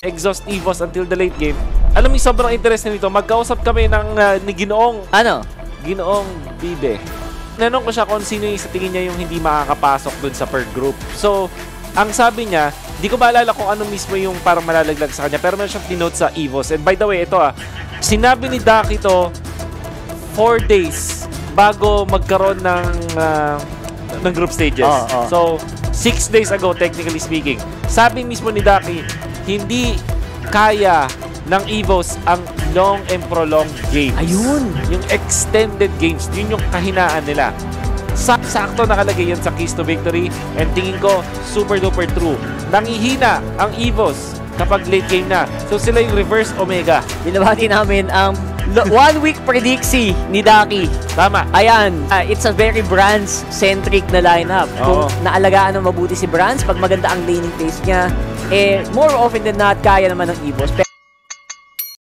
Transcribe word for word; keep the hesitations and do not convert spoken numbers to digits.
exhaust Evos until the late game. Alam mo yung sobrang interest nito, magkausap kami ng uh, ni Ginoong, Ano? Ginoong Bibe. Nanong ko siya kung sino yung sa tingin niya yung hindi makakapasok dun sa per group. So, ang sabi niya, di ko maalala kung ano mismo yung parang malalaglag sa kanya, pero meron siyang denote sa Evos. And by the way, ito ah, sinabi ni Daki to four days bago magkaroon ng uh, ng group stages. Oh, oh. So, six days ago, technically speaking. Sabi mismo ni Daki, hindi kaya ng Evos ang long and prolonged games. Ayun! Yung extended games, yun yung kahinaan nila. Sa sakto nakalagay yan sa Keys to Victory, and tingin ko, super duper true. Nangihina ang Evos kapag late game na. So sila yung reverse Omega. Binabati namin ang one week prediksi ni Daki. Tama. Ayan, uh, it's a very Brands-centric na lineup. Kung Oo. naalagaan ng mabuti si Brands, pag maganda ang laning phase niya, eh, more often than not, kaya naman ng Evos.